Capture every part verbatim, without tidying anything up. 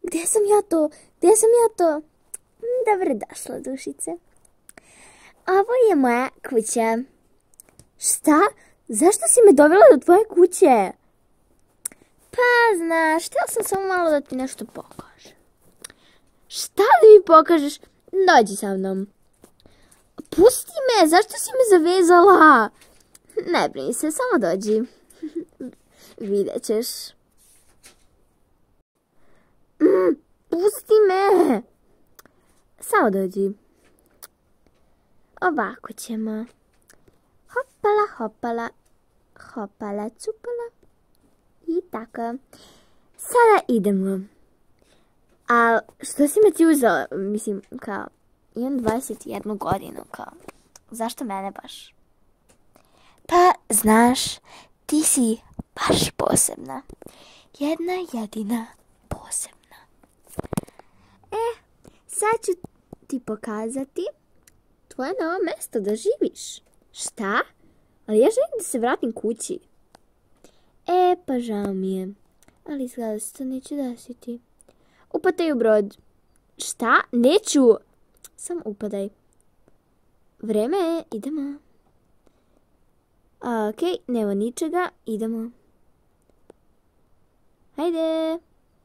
Gdje sam ja to? Gdje sam ja to? Dobrodošla, dušice. Ovo je moja kuća. Šta? Zašto si me dovela do tvoje kuće? Pa, znaš, htjela sam samo malo da ti nešto pokažem. Šta da mi pokažeš? Dođi sa mnom. Pusti me, zašto si me zavezala? Ne brini se, samo dođi. Vidjet ćeš. Mm, pusti me. Samo dođi. Ovako ćemo. Hopala, hopala. Hopala, cupala. I tako. Sada idemo. A što si me ti uzela? Mislim, kao, imam dvadeset jednu godinu, kao, zašto mene baš? Pa, znaš, ti si baš posebna. Jedna jedina posebna. E, sad ću ti pokazati tvoje novo mjesto da živiš. Šta? Ali ja želim da se vratim kući. E, pa žao mi je. Ali izgleda se to neće desiti. Upadaj u brod. Šta? Neću. Samo upadaj. Vreme je, idemo. Ok, nema ničega, idemo. Hajde.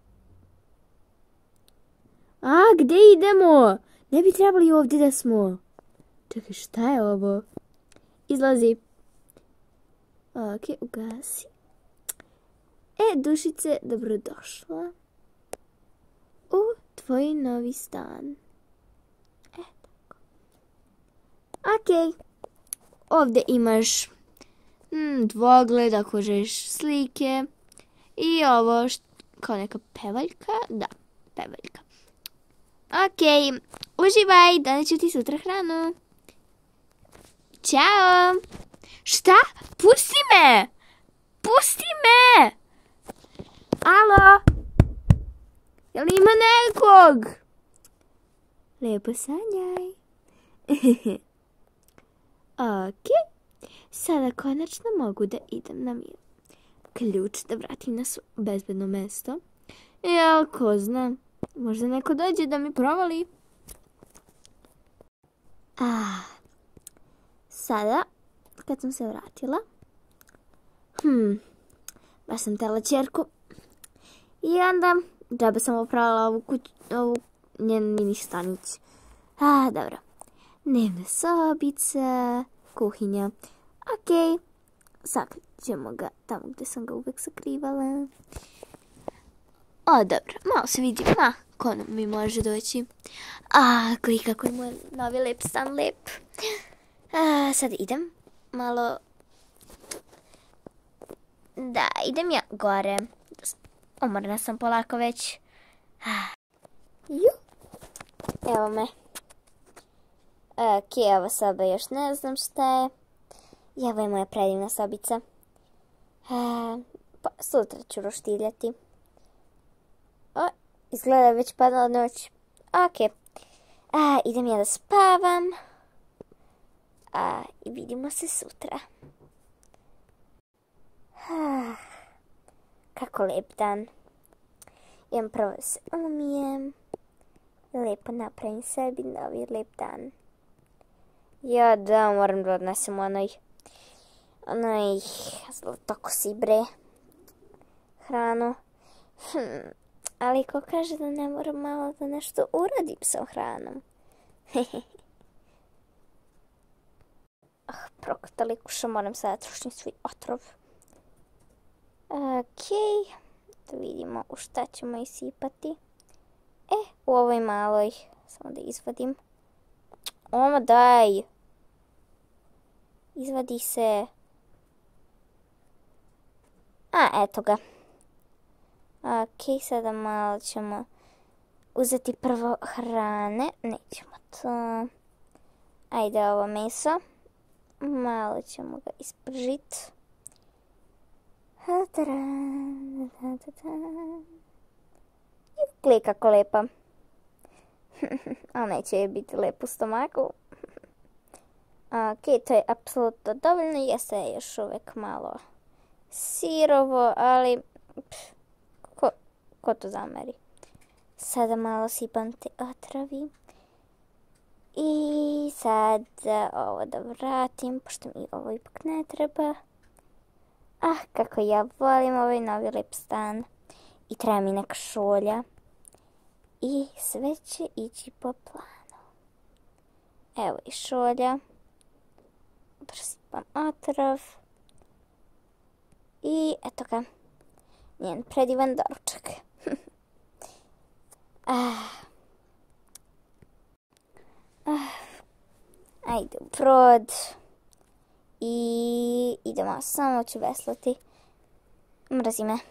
A, gdje idemo? Ne bi trebali ovdje da smo. Čekaj, šta je ovo? Izlazi. Ok, ugasi. E, dušice, dobrodošla u tvoj novi stan. E, tako. Ok. Ovdje imaš mm, dvogled, ako želiš slike. I ovo, št, kao neka pevaljka. Da, pevaljka. Ok, uživaj, danas ću ti sutra hranu. Ćao. Šta? Pusti me! Pusti me! Alo? Jel ima nekog? Lijepo sanjaj. Ok. Sada konačno mogu da idem na mir. Ključ da vratim na bezbedno mesto. Jel, ko zna? Možda neko dođe da mi provali. Ah. Sada, kad sam se vratila. Hmm. Baš sam tela čerku. I onda, džabe sam opravila ovu kuću, ovu njen mini stanić. A, dobro. Dnevna sobica, kuhinja. Ok. Sakrit ćemo ga tamo gdje sam ga uvek sakrivala. O, dobro. Malo se vidi, ma, ko mi može doći. A, koji kako je moj novi lep stan lep. A, sad idem malo. Da, idem ja gore. Umorna sam polako već. Ju. Evo me. Ok, ova soba još ne znam šta je. I ovo je moja predivna sobica. A, pa, sutra ću roštiljati. O, izgleda već padala noć. Ok. A, idem ja da spavam. A, i vidimo se sutra. Ah, kako lep dan. Idem prvo da se umijem. Lepo napravim sebi novi lep dan. Ja da, moram da odnesem onaj, onaj zlatokosi bre, hranu. Hm, ali ko kaže da ne moram malo da nešto uradim sa hranom. Ah, prokletali kuša, moram sada trošiti svoj otrov. Ok, da vidimo u šta ćemo isipati. E, u ovoj maloj, samo da izvadim. Oma, daj. Izvadi se. A, eto ga. Ok, sada malo ćemo uzeti prvo hrane. Nećemo to. Ajde ovo meso. Malo ćemo ga ispržiti. Gle kako lepa. Ali neće je biti lepo u stomaku. Ok, to je apsolutno dovoljno. Jeste je još uvijek malo sirovo, ali pff, ko, ko to zameri? Sada malo sipam te otravi. I sad ovo da vratim, pošto mi ovo ipak ne treba. Ah, kako ja volim ovaj novi lep stan. I treba mi neka šolja. I sve će ići po planu. Evo i šolja. Presipam otrov. I eto ga. Njen predivan doručak. ah. Ah. Ajde u brod. I idemo, samo ću veslati. Mrzi me.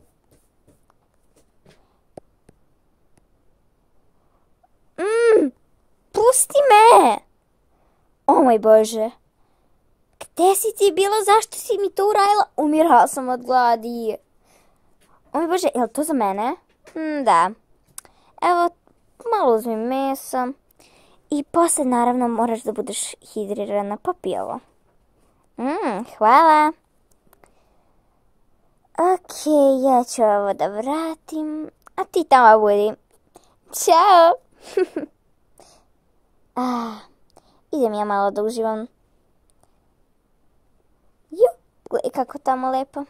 Mm, pusti me! O moj Bože. Gde si ti bila? Zašto si mi to uradila? Umirala sam od gladi. O moj Bože, je li to za mene? Mm, da. Evo, malo uzmi mesa. I posle, naravno, moraš da budeš hidrirana, pa pi ovo. Mm, hvala. Ok, ja ću ovo da vratim. A ti tamo budi. Ćao. ah, idem ja malo da uživam. Ju, gledaj kako tamo lepo.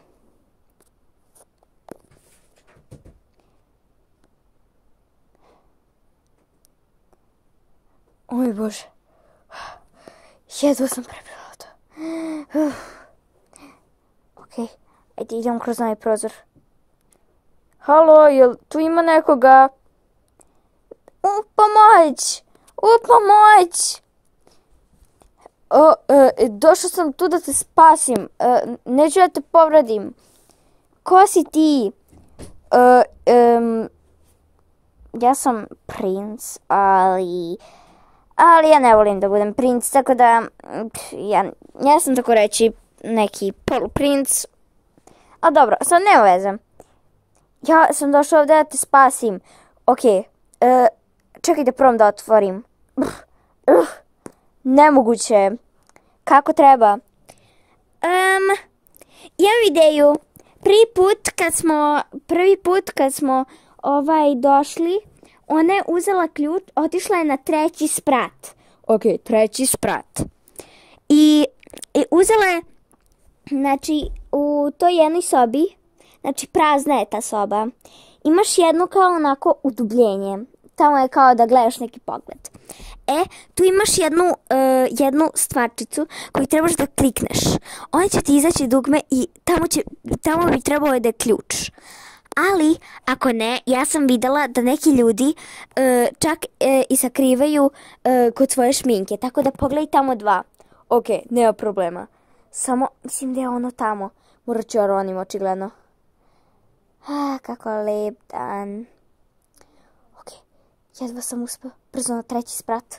O moj Bože. Jedva sam prebila to. Uf. Ok, ajde idem kroz onaj prozor. Halo, jel tu ima nekoga? U pomoć! U pomoć! O, e, došao sam tu da te spasim. E, neću da te povradim. Ko si ti? E, e, ja sam princ, ali... Ali ja ne volim da budem princ, tako da... Ja, ja sam tako reći neki poluprinc. A dobro, sad nema veze. Ja sam došla ovdje da te spasim. Ok, e, čekaj da probam da otvorim. Uh, uh, nemoguće. Kako treba? Um, imam ideju. Prvi put kad smo, prvi put kad smo ovaj došli, ona je uzela ključ, otišla je na treći sprat. Ok, treći sprat. I, i uzela je, znači, u toj jednoj sobi, znači prazna je ta soba, imaš jedno kao onako udubljenje. Tamo je kao da gledaš neki pogled. E, tu imaš jednu, uh, jednu stvarčicu koju trebaš da klikneš. Ona će ti izaći dugme i tamo, će, tamo bi trebalo da je ključ. Ali, ako ne, ja sam videla da neki ljudi uh, čak uh, i sakrivaju uh, kod svoje šminke. Tako da pogledaj tamo dva. Ok, nema problema. Samo, mislim da je ono tamo. Morat ću onim očigledno. Ah, kako lep dan. Ok, jedva sam uspio. Brzo na treći sprat.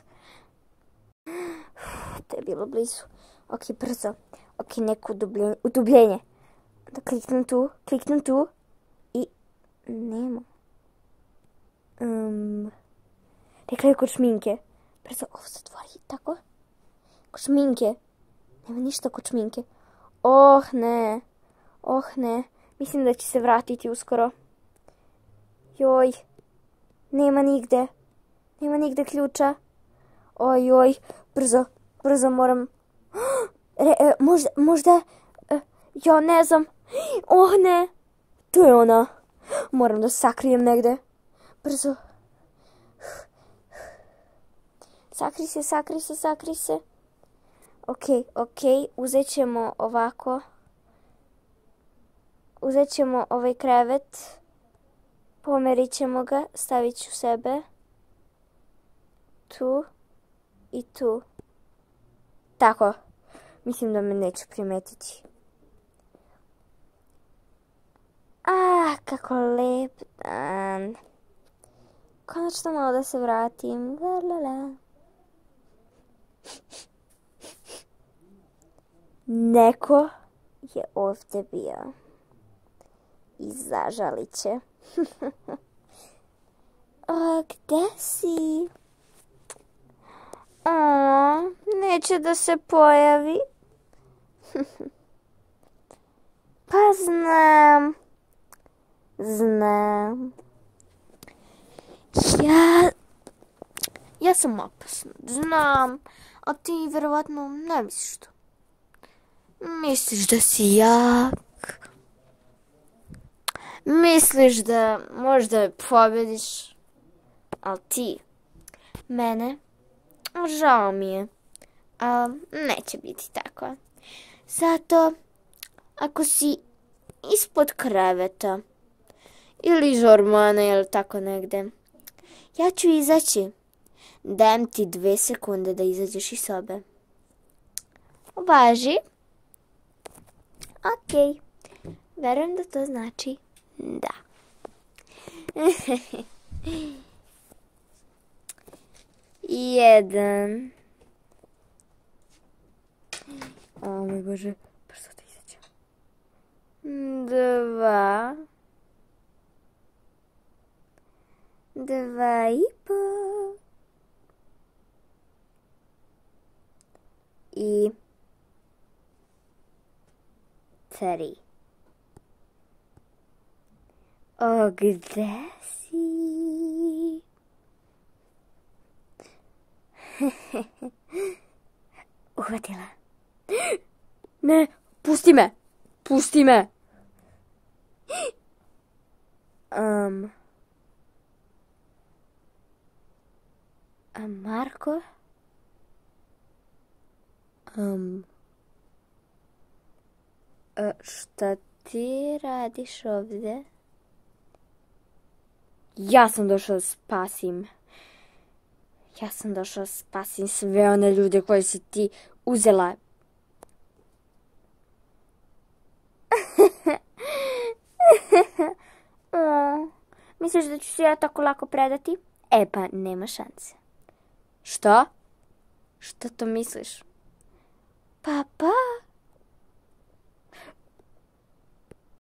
Uf, to je bilo blizu. Ok, brzo. Ok, neko udubljenje. udubljenje. Da kliknem tu, kliknem tu. Nema. Um, rekla je kod šminke. Brzo, ovo se otvori, tako? Kod šminke. Nema ništa kod šminke. Oh, ne. Oh, ne. Mislim da će se vratiti uskoro. Joj. Nema nigde. Nema nigde ključa. Oj, oj. Brzo, brzo moram. Re, e, možda, možda. E, ja ne znam. Oh, ne. To je ona. Moram da sakrijem negde. Brzo. Sakri se, sakri se, sakri se. Ok, ok. Uzet ćemo ovako. Uzet ćemo ovaj krevet. Pomerit ćemo ga. Stavit ću sebe. Tu. I tu. Tako. Mislim da me neće primetiti. Ah, kako lep dan. Konačno malo da se vratim. La, la, la. Neko je ovdje bio. I zažalit će. A, gde si? O, neće da se pojavi. Pa znam. Znam. Ja... Ja sam opasna, znam, a ti vjerovatno ne misliš to. Misliš da si jak. Misliš da možda pobjediš, ali ti, mene, žao mi je, ali neće biti tako. Zato, ako si ispod kreveta, ili žormana, ili tako negde, ja ću izaći. Dajem ti dve sekunde da izađeš iz sobe. Važi? Okej. Verujem da to znači da. Jedan. O moj Bože, brzo da izađem. Dva. Dva i po. I tri. O, gde si? Uhvatila. Ne, pusti me. Pusti me. Um. A Marko? Um. A šta ti radiš ovdje? Ja sam došla da spasim. Ja sam došla da spasim sve one ljude koje si ti uzela. O, misliš da ću se ja tako lako predati? E pa, nema šanse. Šta? Šta to misliš?